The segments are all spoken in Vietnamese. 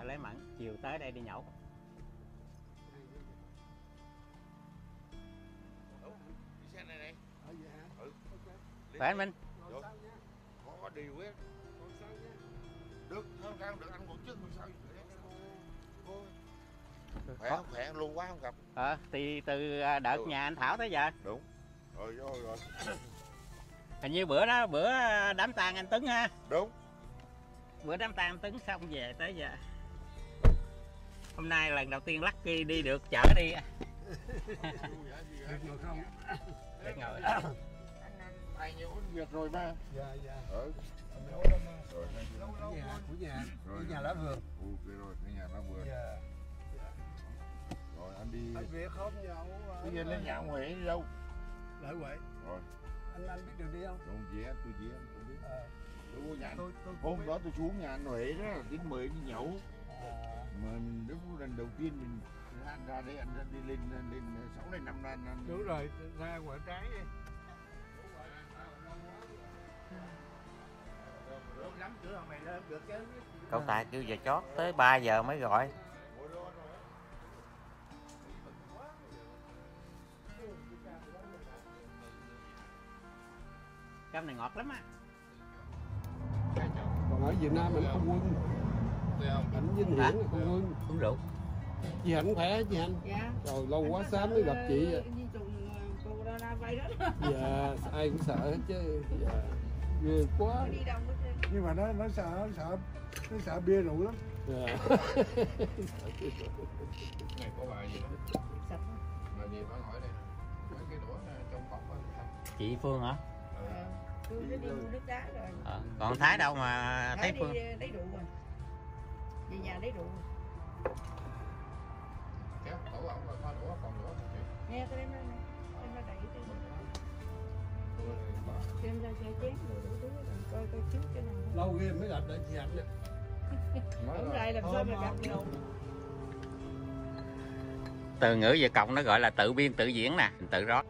lấy mận, chiều tới đây đi nhậu. Đi xe này này. Khỏe anh Minh. Có điều á. Được, không được ăn một chút sao? Khỏe luôn quá không gặp. Thì từ đợt nhà anh Thảo tới giờ. Đúng. Rồi. Hình như bữa đám tang anh Tuấn ha. Đúng. Bữa đám tang anh Tuấn xong về tới giờ. Hôm nay lần đầu tiên Lucky đi được chở đi. Được ngồi không? Được ngồi. Ai nhiều việc rồi ba. Dạ. Rồi. Của nhà lá vườn. Ok rồi, cái nhà lá vườn. Dạ. Rồi anh đi. Anh việc không nhậu. Bây giờ lên nhà ông Huệ đi đâu? Lại Huệ. Rồi. Anh biết đường đi không? Đúng dễ, tôi biết. Tôi Hôm đó tôi xuống nhà anh Huệ đó, đến mời đi nhậu. Mà lúc lần đầu tiên mình ra đây anh đi lên 6 đến 5 năm. Đúng rồi, ra quả trái đi. Cậu Tài kêu giờ chót tới 3 giờ mới gọi. Cam này ngọt lắm á. Còn ở Việt Nam mình không quân. Anh Vinh Hiển là không quân. Uống rượu. Chị Hạnh khỏe chị Hạnh? Dạ. Rồi lâu quá sáng mới gặp chị. Đi trùng corona virus. Dạ, ai cũng sợ hết chứ. Dạ. Ghê quá. Đi đâu hết trơn. Nhưng mà nó sợ bia rượu lắm. Dạ. Này có bài gì đó? Sạch. Bài gì phải hỏi đây nè. Mấy cái đũa trong cổng đó. Chị Phương hả? Tôi đã đi mua nước đá rồi. Còn Thái đâu mà thấy Phương? Lấy rượu rồi. Về nhà lấy rượu. Kéo tủ ổng rồi, đũa còn đũa không chị? Nghe cái đấy nó đẩy cái xem ra xe chén rồi đủ thứ rồi coi trước cái nào. Lâu ghê mới gặp lại chị Hạnh nè. Đúng rồi, làm sao mà gặp được. Từ ngữ Việt Cộng nó gọi là tự biên tự diễn nè, tự rót.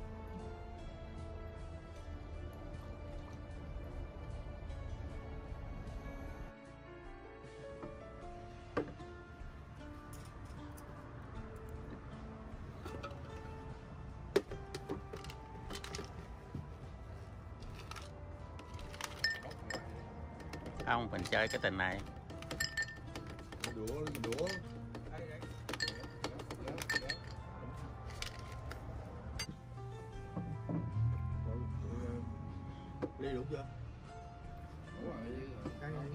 Không, mình chơi cái tình này. Đũa. Ly đủ chưa? Đúng rồi. Cái này.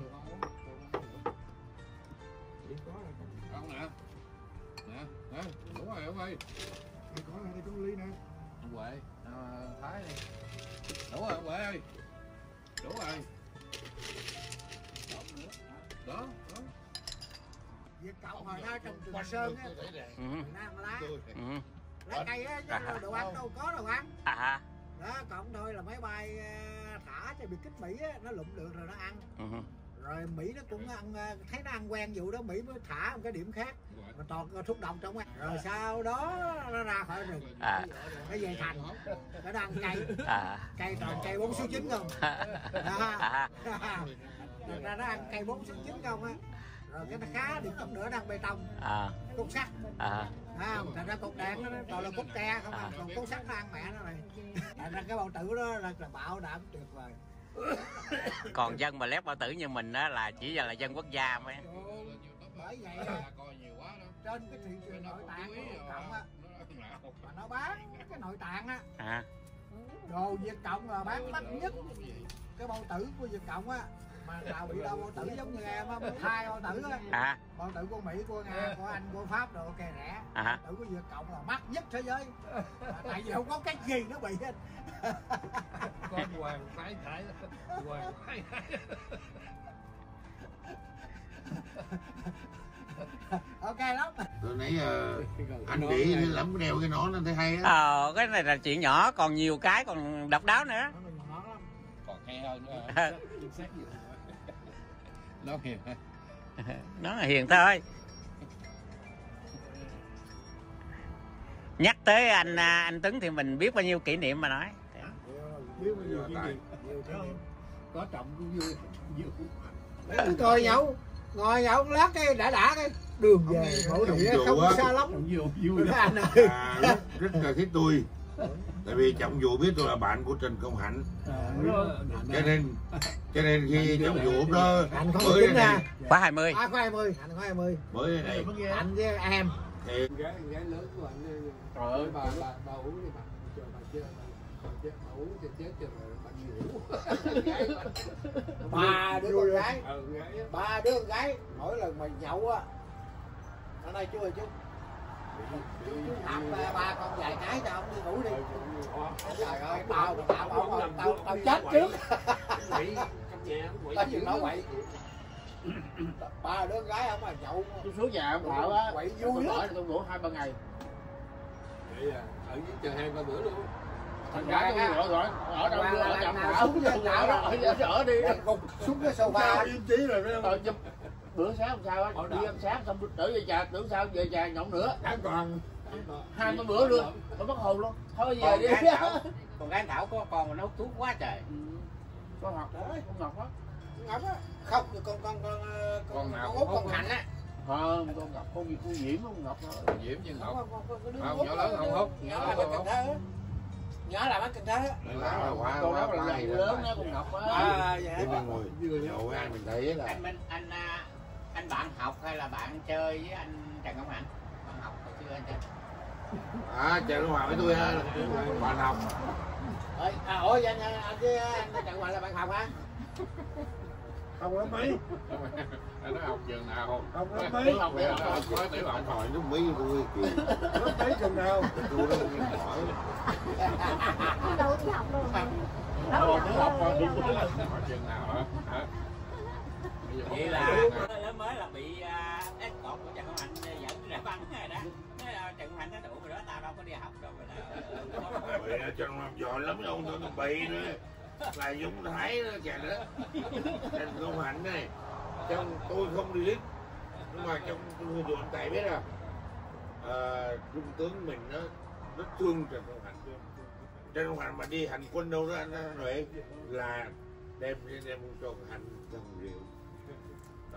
Không nè. Nè, đúng rồi ông ơi. Thì có này trong ly nè. Ông Huệ, Thái đi. Đúng rồi ông Huệ ơi. Đúng rồi. Đó. Việt Cộng hồi đó trong Trường Sơn á, Nam lá cây á, đồ ăn đâu có đồ ăn. Đó, còn thôi là máy bay thả cho biệt kích Mỹ á, nó lụm được rồi nó ăn. Rồi Mỹ nó cũng ăn, thấy nó ăn quen vụ đó, Mỹ mới thả một cái điểm khác mà toàn thuốc độc trong á. Rồi sau đó nó ra khỏi rừng, nó về thành, nó ăn cây, cây toàn cây 4 số 9 không. Ra nó ăn cây 4 số 9 không á. Rồi cái nó khá được chút nữa nó ăn bê tông, cốt sắt. Không, thành ra cột đèn nó toàn là cốt tre không à, còn cốt sắt nó ăn mẹ nó rồi. Thành ra cái bao tử đó là bạo đảm tuyệt vời. Còn dân mà lép bao tử như mình á là chỉ là dân quốc gia mới. Bởi vậy trên cái thị trường nội tạng của Việt Cộng á, mà nó bán cái nội tạng á, đồ Việt Cộng là bán đắt nhất. Cái bao tử của Việt Cộng á, mà nào bị đau bao tử giống như em á, thai bao tử á, bao tử của Mỹ, của Nga, của Anh, của Pháp đồ ok rẻ. Bao tử của Việt Cộng là mắc nhất thế giới. Tại vì không có cái gì nó bị hết. Con hoàng thái hoàng thái. Ok lắm. Rồi nãy anh nghĩ lắm đeo cái nón anh thấy hay á. Cái này là chuyện nhỏ, còn nhiều cái còn độc đáo nữa. Còn hay hơn nữa. Nó hiền. Nó là hiền thôi. Nhắc tới anh Tuấn thì mình biết bao nhiêu kỷ niệm mà nói. Biết bao nhiêu kỷ niệm. Có trọng cũng vui. Coi nhậu ngồi nhậu lát cái đã cái đường về khổ địa không có xa lắm. Vui Anh ơi. Rất là thích tôi. Tại vì trọng vụ biết tôi là bạn của Trần Công Hạnh, cho nên khi trọng vụ lúc đó Anh không có tính nha. Khóa 20. Khóa 20, anh khóa 20. mới này Anh với em. thì gái lớn của anh. Trời ơi bà uống đi bà. Trời bà chết bà uống cho chết cho bà ngủ. Ba đứa con gái. Ba đứa con gái mỗi lần mà nhậu á. Ở đây chú ơi chú. Chú hạp ba con vài cái cho ông đi ngủ đi. Trời ơi tao chết trước. Tao chịu nói quậy. Ba đứa con gái ông mà nhậu. Tôi xuống nhà ông Thảo á. Quậy vui lắm. Tôi ngủ 2-3 ngày. Vậy à, ở dưới chờ 2-3 bữa luôn. Thằng Gái gái tôi rồi ở đâu ở chậm ở đi xuống cái sofa yên trí rồi phải không? Bữa sáng hôm sau á đi ăn sáng xong trở về nhà tưởng sao về nhà nhậu nữa còn 2-3 bữa luôn nó mất hồn luôn thôi về đi. Còn gái Thảo có con mà nấu thuốc quá trời. Con Ngọc con Ngọc á không con nào út con Hạnh á. Không con Ngọc con Diễm con Ngọc thôi Diễm chứ Ngọc không nhỏ lớn không hút nhỏ là bên Cần Thơ nhỏ là bên Cần Thơ con đó là lớn đó con Ngọc á. thì mình ngồi nhậu với anh mình thấy là anh bạn học hay là bạn chơi với anh Trần Công Hạnh? Bạn học hồi xưa anh chơi. Trần Công Hạnh với tôi bạn học. Ủa vậy anh với anh Trần Công Hạnh là bạn học hả? Không có mấy nó học trường nào không có mấy học để có tiểu học Hỏi lúc mấy tôi kì lớp mấy trường nào tôi đâu hỏi đâu đi học đâu mà đâu tiểu học mà hỏi trường nào hả? Vậy là lớn mới là bị ép cột của Trần Công Hạnh dẫn ra băng rồi đó. Trần Công Hạnh nó đủ rồi đó, tao đâu có đi học đâu mà là Trần Công Hạnh giỏi lắm ông tôi bị nữa là Dũng Thái đó kìa đó. Trần Công Hạnh này trong tôi không đi lít nhưng mà trong tôi tụi anh Tài biết à, trung tướng mình nó rất thương Trần Công Hạnh. Trần Công Hạnh mà đi hành quân đâu đó anh Huệ là đem cho Hạnh dòng rượu đó.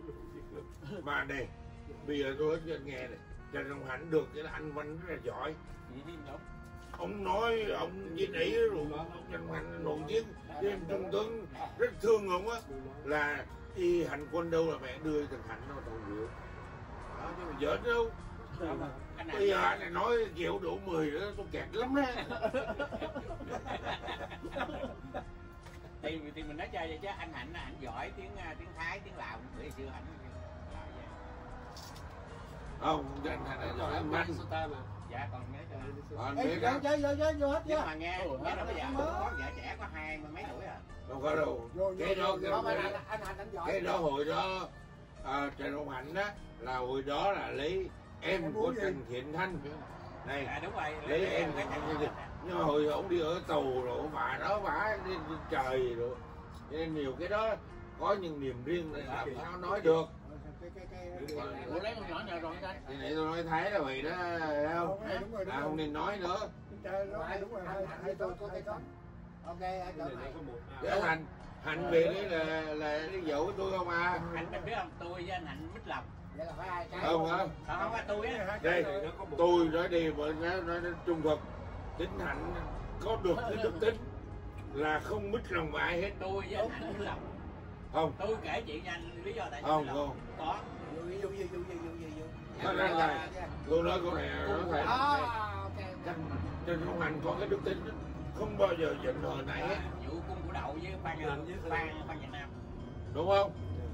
Mà này bây giờ tôi nói cho anh nghe này, Trần Công Hạnh được cái là anh Văn rất là giỏi. Ông nói ông với nãy rồi ông Trần Hạnh nổi tiếng thêm trung tướng rất thương ông á, là đi hành quân đâu là mẹ đưa Trần Hạnh nó thầu rượu đó, nhưng mà giỡn đâu. Bây giờ anh này nói kiểu đủ 10 nữa tôi kẹt lắm đó. thì mình nói chơi vậy chứ anh Hạnh giỏi tiếng Thái tiếng Lào bữa xưa Hạnh Không, Trần Hạnh giỏi anh Văn. dạ còn nhớ Chơi vô hết nhưng mà nghe nó bây giờ có vợ trẻ có 20 mấy tuổi à. Đâu có đâu. Cái đó hồi đó Trần Công Hạnh đó là hồi đó là lấy em của Trần Thiện Thanh này, Đúng rồi, lấy em của Trần Thiện Thanh. Nhưng mà hồi ông đi ở tù rồi bà đó bà đi trời rồi nên nhiều cái đó có những niềm riêng này làm sao nói được. Ủa lấy con nhỏ nhà rồi anh Thì nãy tôi nói Thái là vậy đó không? Không nên nói nữa. Đúng rồi, hai tôi có cái con. Ok, Để Hạnh về đấy là đi dỗ với tôi không à? Hạnh biết không, tôi với anh Hạnh mít lòng. Vậy là phải hai cái. Không hả? Không phải tôi á. Đây, tôi nói đi mà nói trung thực. Tính Hạnh có được cái đức tính là không mít lòng mà ai hết. Tôi với anh Hạnh mít lòng. Không. Tôi kể chuyện cho anh lý do tại sao Không, không. Có. Nói này, tôi nói câu này nói thầy. Trần Công Hạnh có cái đức tính không bao giờ giận hờn này hết. Vụ cung của đậu với Phan Việt Nam. Đúng không?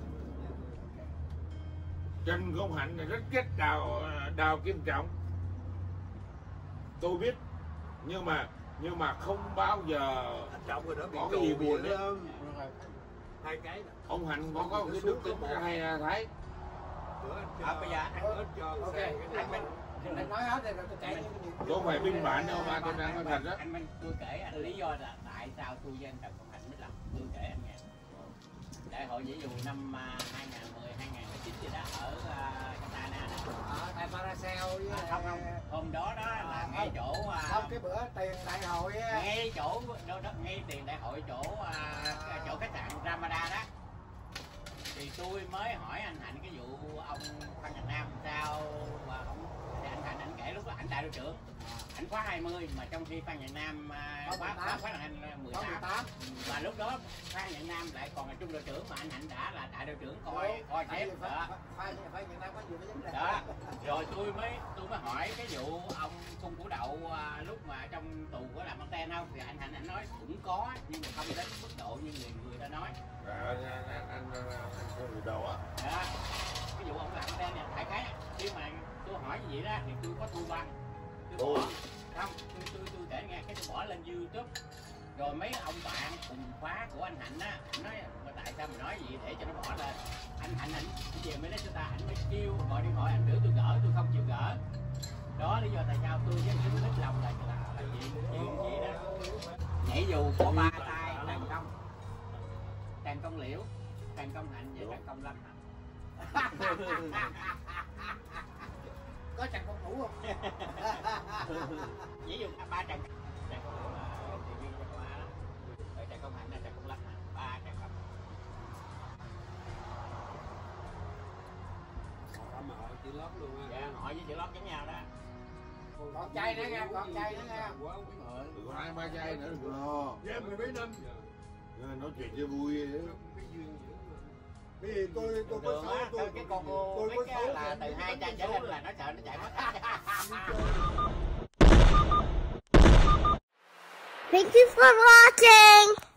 Trần Công Hạnh là rất ghét Đào Kim Trọng. Tôi biết nhưng mà không bao giờ có cái gì buồn đấy. Hai cái. Ông Hạnh có cái đức tính hay là Thái. Bây giờ Anh nói hết rồi tôi kể. Có phải biên bản đâu mà tôi đang nói thật đó. Anh Minh, tôi kể anh lý do là tại sao tôi với anh Trần Công Hạnh mới làm. Tôi kể anh nghe. Đại hội Dĩ Dù năm 2010, 2019 gì đó ở Catana đó. Ở tại Paracel với không hôm đó là ngay chỗ không cái bữa tiền đại hội á. Ngay chỗ đó ngay tiền đại hội chỗ khách sạn Ramada đó. thì tôi mới hỏi anh Hạnh cái vụ ông Phan Nhật Nam sao và ông thì anh Hạnh anh kể lúc đó ảnh đại đội trưởng, ảnh khóa 20 mà trong khi Phan Nhật Nam khóa là anh 18 và lúc đó Phan Nhật Nam lại còn là trung đội trưởng mà anh Hạnh đã là đại đội trưởng coi xếp đó. Đó rồi tôi mới hỏi cái vụ ông Cung Củ Đậu lúc mà trong tù có làm anten không, thì anh Hạnh anh nói cũng có nhưng mà không đến mức độ như người ta nói. Anh Cung Củ Đậu á. Đó cái vụ ông làm anten này đại khái khi mà tôi hỏi như vậy đó thì tôi có thu băng tôi kể nghe cái tôi bỏ lên YouTube rồi mấy ông bạn cùng khóa của anh Hạnh á, anh nói mà tại sao mà nói gì để cho nó bỏ lên. Anh Hạnh về mới lấy cho ta, anh mới kêu gọi điện thoại anh biểu tôi gỡ, tôi không chịu gỡ. Đó lý do tại sao tôi với những ít lòng là chuyện gì đó. Nhảy dù có 3 tay, Trần Công Liễu, Trần Công Hạnh và Trần Công Lâm. Có Trần Công Vũ không? Nhảy dù 3 Trần. Trần Công Liễu là thì viên cho ba đó. Rồi Trần Công Hạnh là Trần Công Lâm, 3 Trần Công. Họ chữ lót luôn á. Dạ, họ với chữ lót giống nhau đó. Còn chay nữa nha, còn chay nữa nha. Đừng có 2-3 chai nữa đừng lo. Dạ, 10 mấy năm. Nói chuyện cho vui vậy. Cái gì tôi có xấu tôi cái con cô mấy cái là từ 2 chai trở lên là nó sợ nó chạy mất. Thank you for watching.